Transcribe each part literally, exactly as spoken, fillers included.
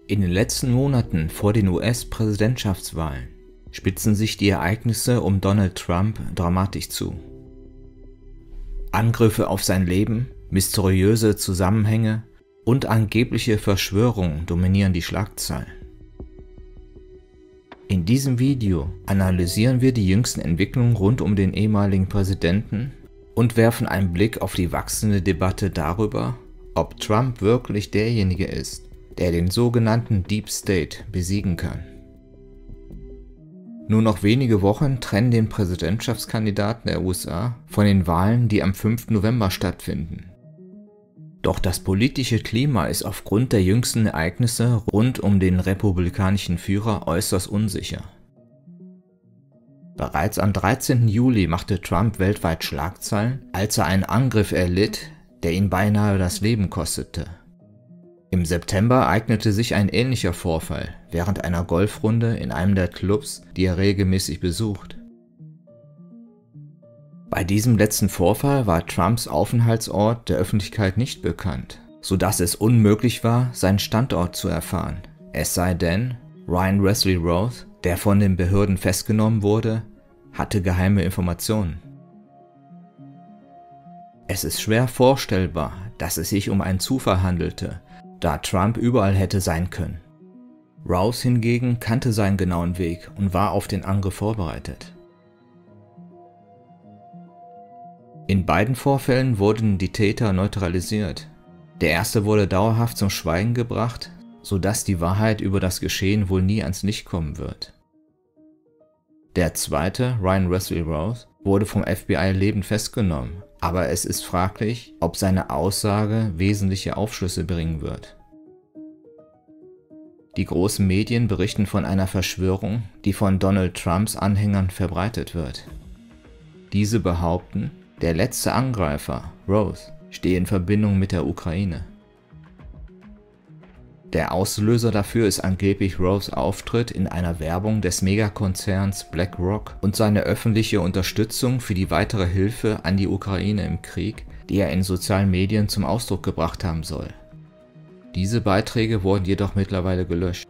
In den letzten Monaten vor den U S-Präsidentschaftswahlen spitzen sich die Ereignisse um Donald Trump dramatisch zu. Angriffe auf sein Leben, mysteriöse Zusammenhänge und angebliche Verschwörungen dominieren die Schlagzeilen. In diesem Video analysieren wir die jüngsten Entwicklungen rund um den ehemaligen Präsidenten und werfen einen Blick auf die wachsende Debatte darüber, ob Trump wirklich derjenige ist, der den sogenannten Deep State besiegen kann. Nur noch wenige Wochen trennen den Präsidentschaftskandidaten der U S A von den Wahlen, die am fünften November stattfinden. Doch das politische Klima ist aufgrund der jüngsten Ereignisse rund um den republikanischen Führer äußerst unsicher. Bereits am dreizehnten Juli machte Trump weltweit Schlagzeilen, als er einen Angriff erlitt, der ihn beinahe das Leben kostete. Im September ereignete sich ein ähnlicher Vorfall während einer Golfrunde in einem der Clubs, die er regelmäßig besucht. Bei diesem letzten Vorfall war Trumps Aufenthaltsort der Öffentlichkeit nicht bekannt, sodass es unmöglich war, seinen Standort zu erfahren, es sei denn, Ryan Wesley Roth, der von den Behörden festgenommen wurde, hatte geheime Informationen. Es ist schwer vorstellbar, dass es sich um einen Zufall handelte, da Trump überall hätte sein können. Roth hingegen kannte seinen genauen Weg und war auf den Angriff vorbereitet. In beiden Vorfällen wurden die Täter neutralisiert. Der erste wurde dauerhaft zum Schweigen gebracht, sodass die Wahrheit über das Geschehen wohl nie ans Licht kommen wird. Der zweite, Ryan Wesley Roth, wurde vom F B I lebend festgenommen, aber es ist fraglich, ob seine Aussage wesentliche Aufschlüsse bringen wird. Die großen Medien berichten von einer Verschwörung, die von Donald Trumps Anhängern verbreitet wird. Diese behaupten, der letzte Angreifer, Roth, stehe in Verbindung mit der Ukraine. Der Auslöser dafür ist angeblich Roths Auftritt in einer Werbung des Megakonzerns BlackRock und seine öffentliche Unterstützung für die weitere Hilfe an die Ukraine im Krieg, die er in sozialen Medien zum Ausdruck gebracht haben soll. Diese Beiträge wurden jedoch mittlerweile gelöscht.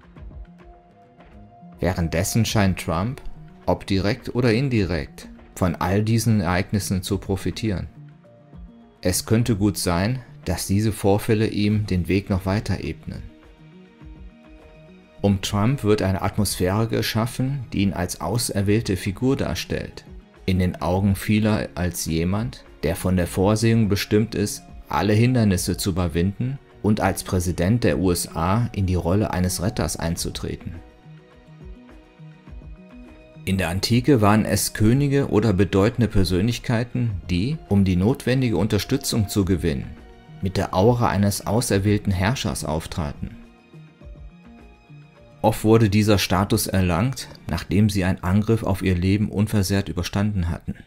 Währenddessen scheint Trump, ob direkt oder indirekt, von all diesen Ereignissen zu profitieren. Es könnte gut sein, dass diese Vorfälle ihm den Weg noch weiter ebnen. Um Trump wird eine Atmosphäre geschaffen, die ihn als auserwählte Figur darstellt, in den Augen vieler als jemand, der von der Vorsehung bestimmt ist, alle Hindernisse zu überwinden und als Präsident der U S A in die Rolle eines Retters einzutreten. In der Antike waren es Könige oder bedeutende Persönlichkeiten, die, um die notwendige Unterstützung zu gewinnen, mit der Aura eines auserwählten Herrschers auftraten. Oft wurde dieser Status erlangt, nachdem sie einen Angriff auf ihr Leben unversehrt überstanden hatten.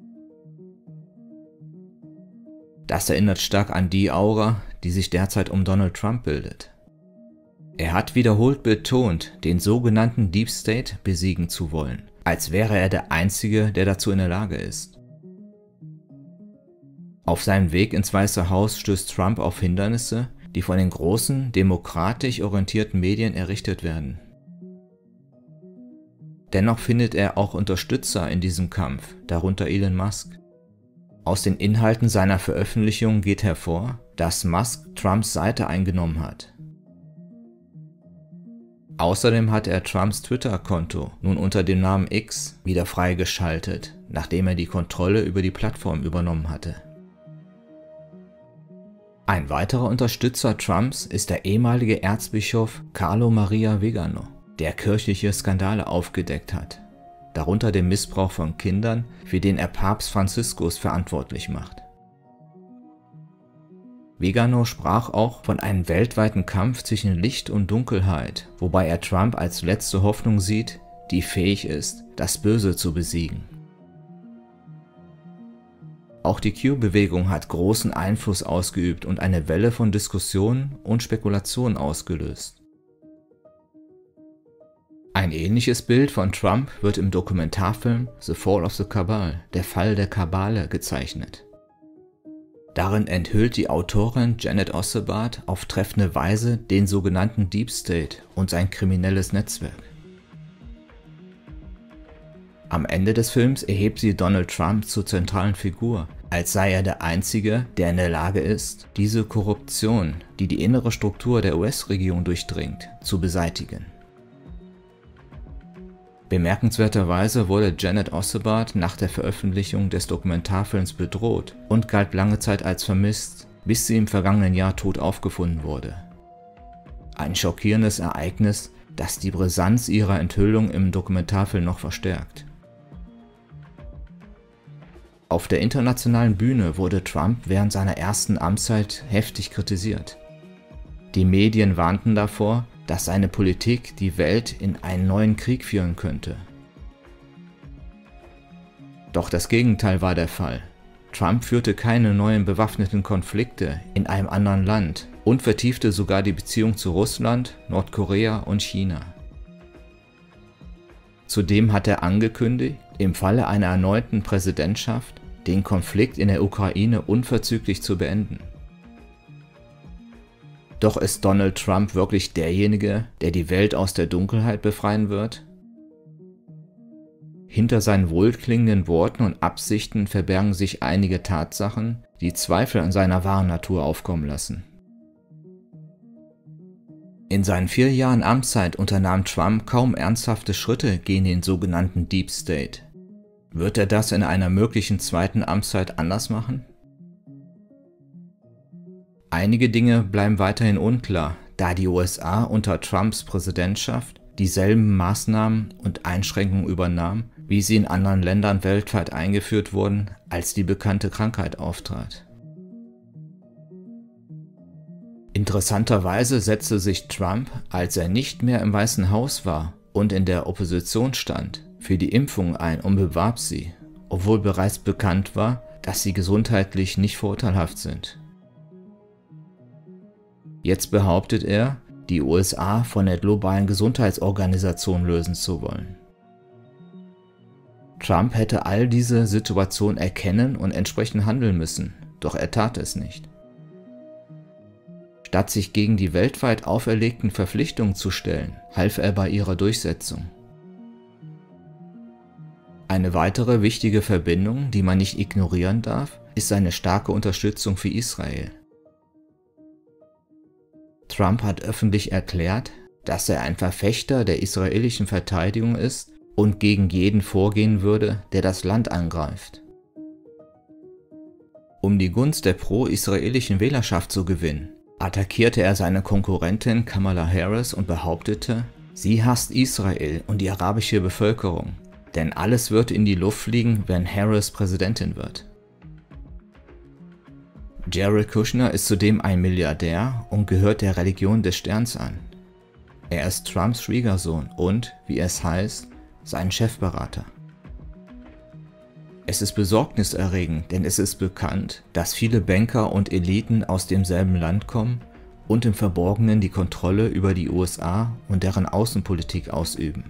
Das erinnert stark an die Aura, die sich derzeit um Donald Trump bildet. Er hat wiederholt betont, den sogenannten Deep State besiegen zu wollen, als wäre er der Einzige, der dazu in der Lage ist. Auf seinem Weg ins Weiße Haus stößt Trump auf Hindernisse, die von den großen, demokratisch orientierten Medien errichtet werden. Dennoch findet er auch Unterstützer in diesem Kampf, darunter Elon Musk. Aus den Inhalten seiner Veröffentlichungen geht hervor, dass Musk Trumps Seite eingenommen hat. Außerdem hat er Trumps Twitter-Konto nun unter dem Namen X wieder freigeschaltet, nachdem er die Kontrolle über die Plattform übernommen hatte. Ein weiterer Unterstützer Trumps ist der ehemalige Erzbischof Carlo Maria Vigano, der kirchliche Skandale aufgedeckt hat, darunter den Missbrauch von Kindern, für den er Papst Franziskus verantwortlich macht. Vigano sprach auch von einem weltweiten Kampf zwischen Licht und Dunkelheit, wobei er Trump als letzte Hoffnung sieht, die fähig ist, das Böse zu besiegen. Auch die Q-Bewegung hat großen Einfluss ausgeübt und eine Welle von Diskussionen und Spekulationen ausgelöst. Ein ähnliches Bild von Trump wird im Dokumentarfilm The Fall of the Cabal, der Fall der Kabale, gezeichnet. Darin enthüllt die Autorin Janet Ossebaard auf treffende Weise den sogenannten Deep State und sein kriminelles Netzwerk. Am Ende des Films erhebt sie Donald Trump zur zentralen Figur, als sei er der Einzige, der in der Lage ist, diese Korruption, die die innere Struktur der U S-Regierung durchdringt, zu beseitigen. Bemerkenswerterweise wurde Janet Ossebaard nach der Veröffentlichung des Dokumentarfilms bedroht und galt lange Zeit als vermisst, bis sie im vergangenen Jahr tot aufgefunden wurde. Ein schockierendes Ereignis, das die Brisanz ihrer Enthüllung im Dokumentarfilm noch verstärkt. Auf der internationalen Bühne wurde Trump während seiner ersten Amtszeit heftig kritisiert. Die Medien warnten davor, dass seine Politik die Welt in einen neuen Krieg führen könnte. Doch das Gegenteil war der Fall. Trump führte keine neuen bewaffneten Konflikte in einem anderen Land und vertiefte sogar die Beziehung zu Russland, Nordkorea und China. Zudem hat er angekündigt, im Falle einer erneuten Präsidentschaft den Konflikt in der Ukraine unverzüglich zu beenden. Doch ist Donald Trump wirklich derjenige, der die Welt aus der Dunkelheit befreien wird? Hinter seinen wohlklingenden Worten und Absichten verbergen sich einige Tatsachen, die Zweifel an seiner wahren Natur aufkommen lassen. In seinen vier Jahren Amtszeit unternahm Trump kaum ernsthafte Schritte gegen den sogenannten Deep State. Wird er das in einer möglichen zweiten Amtszeit anders machen? Einige Dinge bleiben weiterhin unklar, da die U S A unter Trumps Präsidentschaft dieselben Maßnahmen und Einschränkungen übernahm, wie sie in anderen Ländern weltweit eingeführt wurden, als die bekannte Krankheit auftrat. Interessanterweise setzte sich Trump, als er nicht mehr im Weißen Haus war und in der Opposition stand, für die Impfung ein und bewarb sie, obwohl bereits bekannt war, dass sie gesundheitlich nicht vorteilhaft sind. Jetzt behauptet er, die U S A von der globalen Gesundheitsorganisation lösen zu wollen. Trump hätte all diese Situationen erkennen und entsprechend handeln müssen, doch er tat es nicht. Statt sich gegen die weltweit auferlegten Verpflichtungen zu stellen, half er bei ihrer Durchsetzung. Eine weitere wichtige Verbindung, die man nicht ignorieren darf, ist seine starke Unterstützung für Israel. Trump hat öffentlich erklärt, dass er ein Verfechter der israelischen Verteidigung ist und gegen jeden vorgehen würde, der das Land angreift. Um die Gunst der pro-israelischen Wählerschaft zu gewinnen, attackierte er seine Konkurrentin Kamala Harris und behauptete, sie hasst Israel und die arabische Bevölkerung, denn alles wird in die Luft fliegen, wenn Harris Präsidentin wird. Jared Kushner ist zudem ein Milliardär und gehört der Religion des Sterns an. Er ist Trumps Schwiegersohn und, wie es heißt, sein Chefberater. Es ist besorgniserregend, denn es ist bekannt, dass viele Banker und Eliten aus demselben Land kommen und im Verborgenen die Kontrolle über die U S A und deren Außenpolitik ausüben.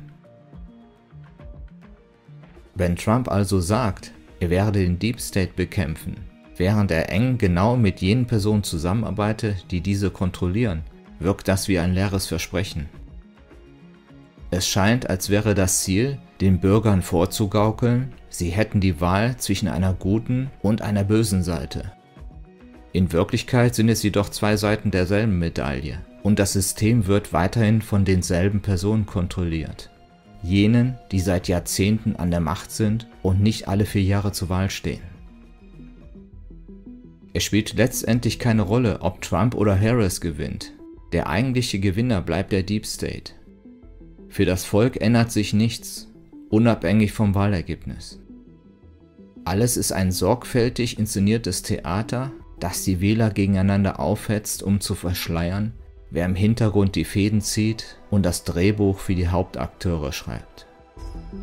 Wenn Trump also sagt, er werde den Deep State bekämpfen, während er eng genau mit jenen Personen zusammenarbeitet, die diese kontrollieren, wirkt das wie ein leeres Versprechen. Es scheint, als wäre das Ziel, den Bürgern vorzugaukeln, sie hätten die Wahl zwischen einer guten und einer bösen Seite. In Wirklichkeit sind es jedoch zwei Seiten derselben Medaille und das System wird weiterhin von denselben Personen kontrolliert. Jenen, die seit Jahrzehnten an der Macht sind und nicht alle vier Jahre zur Wahl stehen. Es spielt letztendlich keine Rolle, ob Trump oder Harris gewinnt. Der eigentliche Gewinner bleibt der Deep State. Für das Volk ändert sich nichts, unabhängig vom Wahlergebnis. Alles ist ein sorgfältig inszeniertes Theater, das die Wähler gegeneinander aufhetzt, um zu verschleiern, wer im Hintergrund die Fäden zieht und das Drehbuch für die Hauptakteure schreibt.